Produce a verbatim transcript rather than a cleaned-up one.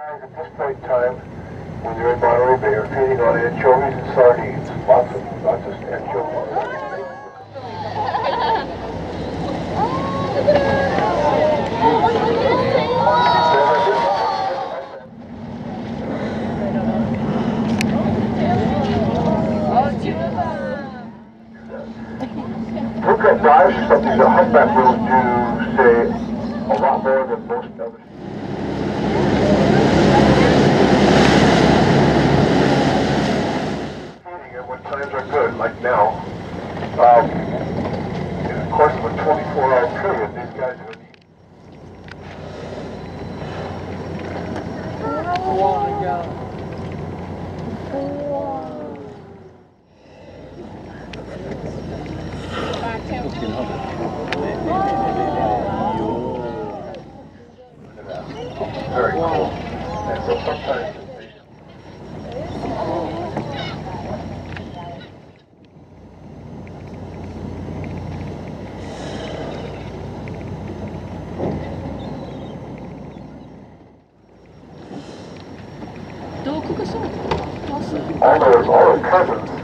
Guys, at this point in time, when you're in Monterey Bay, are feeding on anchovies and sardines. Lots of, lots of anchovies. Look at dives or something. The humpback whales do say a lot more than most others. When times are good, like now, um, in the course of a twenty-four hour period, these guys are going to eat. Oh my God. Very cool. And so sometimes all the all the cousins